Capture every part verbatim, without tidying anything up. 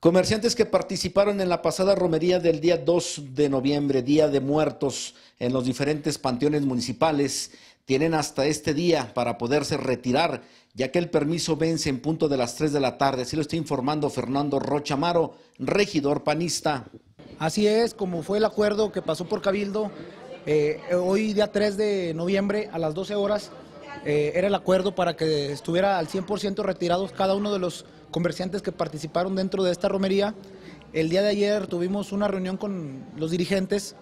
Comerciantes que participaron en la pasada romería del día dos de noviembre, Día de Muertos, en los diferentes panteones municipales, tienen hasta este día para poderse retirar, ya que el permiso vence en punto de las tres de la tarde. Así lo está informando Fernando Rocha Amaro, regidor panista. Así es, como fue el acuerdo que pasó por Cabildo, eh, hoy día tres de noviembre a las doce horas, eh, era el acuerdo para que estuviera al cien por ciento retirados cada uno de los comerciantes que participaron dentro de esta romería. El día de ayer tuvimos una reunión con los dirigentes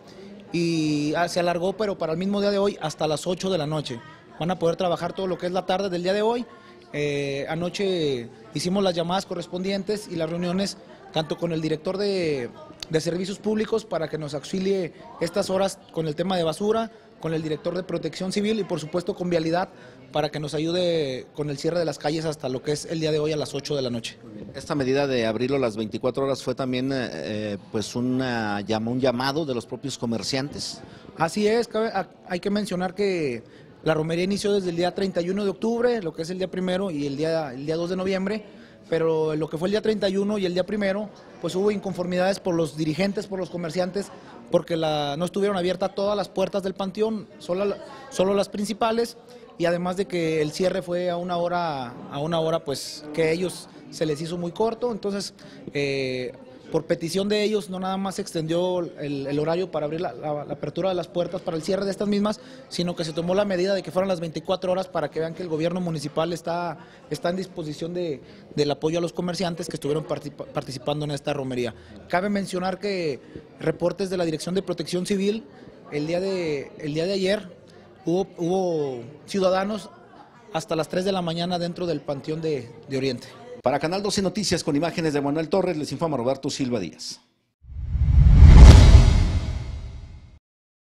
y se alargó, pero para el mismo día de hoy hasta las ocho de la noche. Van a poder trabajar todo lo que es la tarde del día de hoy. Eh, anoche hicimos las llamadas correspondientes y las reuniones tanto con el director de, de servicios públicos para que nos auxilie estas horas con el tema de basura, con el director de protección civil y por supuesto con vialidad para que nos ayude con el cierre de las calles hasta lo que es el día de hoy a las ocho de la noche. Esta medida de abrirlo a las veinticuatro horas fue también eh, pues una, un llamado de los propios comerciantes. Así es, cabe, hay que mencionar que la romería inició desde el día treinta y uno de octubre, lo que es el día primero y el día, el día dos de noviembre, pero lo que fue el día treinta y uno y el día primero, pues hubo inconformidades por los dirigentes, por los comerciantes, porque la, no estuvieron abiertas todas las puertas del panteón, solo, solo las principales, y además de que el cierre fue a una hora, a una hora pues que a ellos se les hizo muy corto, entonces eh, por petición de ellos no nada más se extendió el, el horario para abrir la, la, la apertura de las puertas para el cierre de estas mismas, sino que se tomó la medida de que fueran las veinticuatro horas para que vean que el gobierno municipal está, está en disposición de, del apoyo a los comerciantes que estuvieron participa, participando en esta romería. Cabe mencionar que reportes de la Dirección de Protección Civil, el día de, el día de ayer hubo, hubo ciudadanos hasta las tres de la mañana dentro del Panteón de, de Oriente. Para Canal doce Noticias, con imágenes de Manuel Torres, les informa Roberto Silva Díaz.